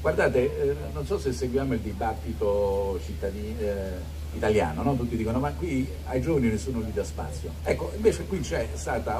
Guardate, non so se seguiamo il dibattito italiano, no? Tutti dicono ma qui ai giovani nessuno gli dà spazio. Ecco, invece qui c'è stata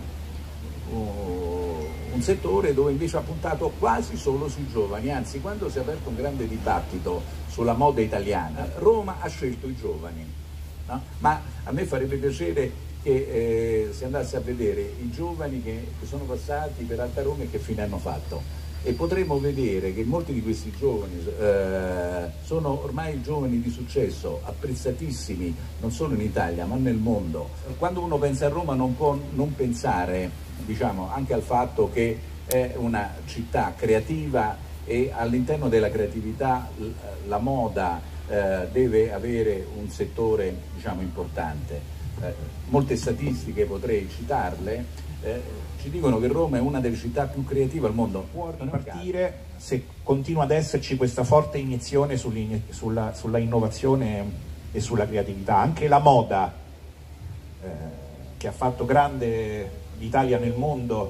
un settore dove invece ha puntato quasi solo sui giovani, anzi quando si è aperto un grande dibattito sulla moda italiana, Roma ha scelto i giovani, no? Ma a me farebbe piacere che si andasse a vedere i giovani che sono passati per Alta Roma e che fine hanno fatto. E potremo vedere che molti di questi giovani sono ormai giovani di successo, apprezzatissimi non solo in Italia ma nel mondo. Quando uno pensa a Roma non può non pensare, diciamo, anche al fatto che è una città creativa e all'interno della creatività la moda deve avere un settore, diciamo, importante. Molte statistiche potrei citarle. Ci dicono che Roma è una delle città più creative al mondo. Può ripartire se continua ad esserci questa forte iniezione sulla innovazione e sulla creatività. Anche la moda, che ha fatto grande l'Italia nel mondo,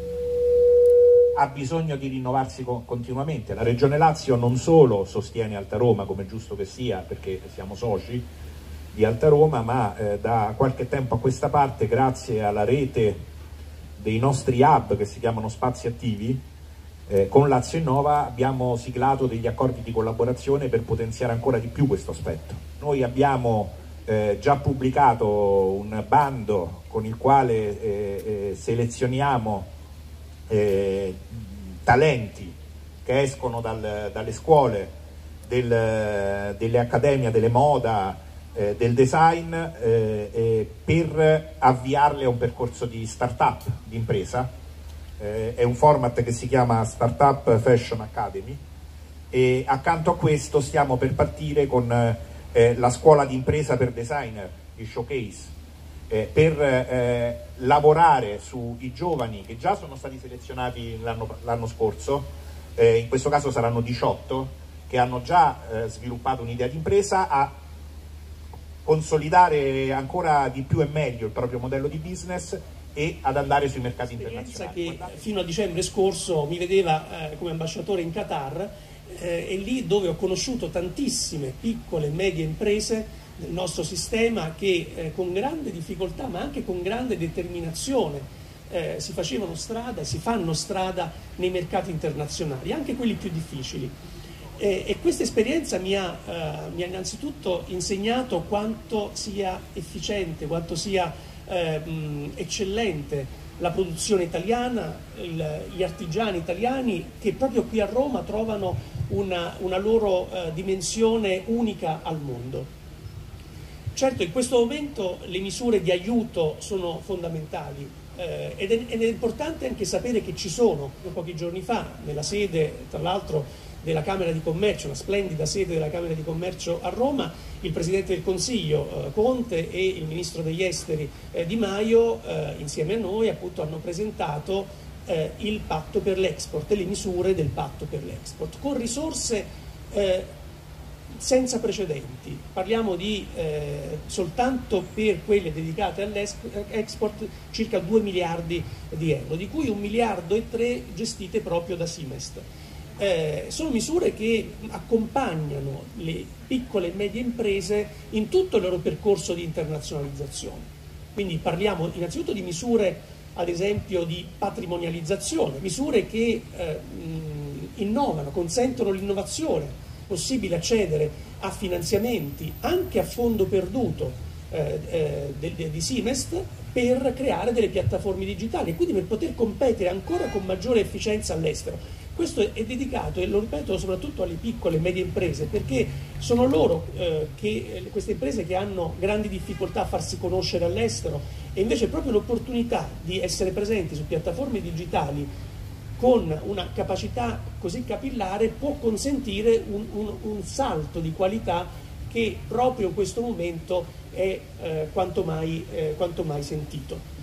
ha bisogno di rinnovarsi continuamente. La Regione Lazio non solo sostiene Alta Roma, come è giusto che sia, perché siamo soci di Alta Roma, ma da qualche tempo a questa parte, grazie alla rete dei nostri hub che si chiamano Spazi Attivi, con Lazio Innova abbiamo siglato degli accordi di collaborazione per potenziare ancora di più questo aspetto. Noi abbiamo già pubblicato un bando con il quale selezioniamo talenti che escono dalle scuole, delle accademie delle moda, del design, per avviarle a un percorso di start-up, di impresa. È un format che si chiama Startup Fashion Academy, e accanto a questo stiamo per partire con la scuola di impresa per designer, il Showcase, per lavorare sui giovani che già sono stati selezionati l'anno scorso, in questo caso saranno 18, che hanno già sviluppato un'idea di impresa, a consolidare ancora di più e meglio il proprio modello di business e ad andare sui mercati internazionali. Che fino a dicembre scorso mi vedeva come ambasciatore in Qatar, e lì dove ho conosciuto tantissime piccole e medie imprese del nostro sistema che con grande difficoltà ma anche con grande determinazione si facevano strada e si fanno strada nei mercati internazionali, anche quelli più difficili. E questa esperienza mi ha innanzitutto insegnato quanto sia efficiente, quanto sia eccellente la produzione italiana, gli artigiani italiani che proprio qui a Roma trovano una loro dimensione unica al mondo. Certo, in questo momento le misure di aiuto sono fondamentali ed è importante anche sapere che ci sono. Pochi giorni fa, nella sede, tra l'altro, della Camera di Commercio, una splendida sede della Camera di Commercio a Roma, il Presidente del Consiglio Conte e il Ministro degli Esteri Di Maio insieme a noi appunto hanno presentato il patto per l'export e le misure del patto per l'export con risorse senza precedenti. Parliamo di soltanto per quelle dedicate all'export circa 2 miliardi di euro, di cui 1,3 miliardi gestite proprio da Simest. Sono misure che accompagnano le piccole e medie imprese in tutto il loro percorso di internazionalizzazione. Quindi parliamo innanzitutto di misure, ad esempio, di patrimonializzazione, misure che innovano, consentono l'innovazione, possibile accedere a finanziamenti anche a fondo perduto di Simest per creare delle piattaforme digitali e quindi per poter competere ancora con maggiore efficienza all'estero. Questo è dedicato, e lo ripeto, soprattutto alle piccole e medie imprese, perché sono loro, queste imprese, che hanno grandi difficoltà a farsi conoscere all'estero, e invece proprio l'opportunità di essere presenti su piattaforme digitali con una capacità così capillare può consentire un salto di qualità che proprio in questo momento è quanto mai sentito.